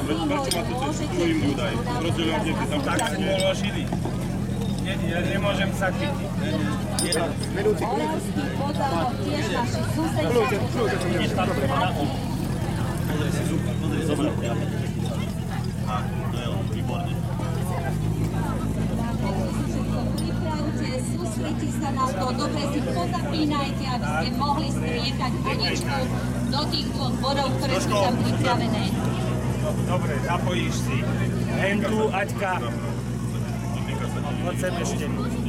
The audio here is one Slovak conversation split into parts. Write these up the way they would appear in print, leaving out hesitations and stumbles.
prečo ma to cez tvojim ľudaj? Rozdeľovne ty tam Tak si položili. Ja nemôžem sa chytiť. Oravský podal tiež naši susedia. Pozri si zub, pozri, zober. A, to je on, výborne. Pripravte, sústrite sa na to, dobre si pozapínajte, aby ste mohli striekať vodičku do tých dvoch bodov, ktoré sú tam pripravené. Dobre, zapojíš si. Hentu, Aťka. Poď sem ešte.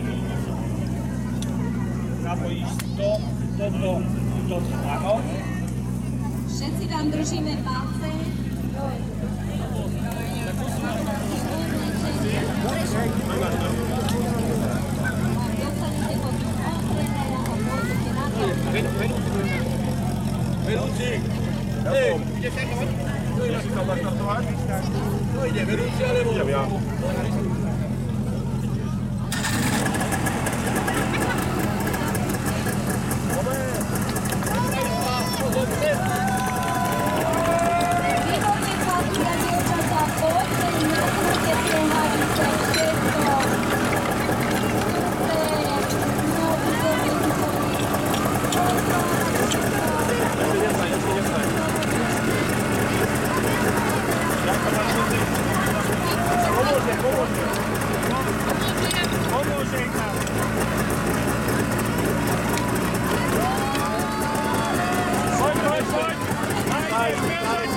Zapojíš si to, áno. Všetci vám držíme palce. Dostanete pod otreného a pôjdete na to. Vedúci! Hej, ideš štartovať? Ideš si tam naštartovať? No ide, vedúci alebo... Idem ja. Výborne, chlapci a dievčatá, poďte, nebuďte prehádiť sa všetko. Pomôžem nám. Poď. Aj,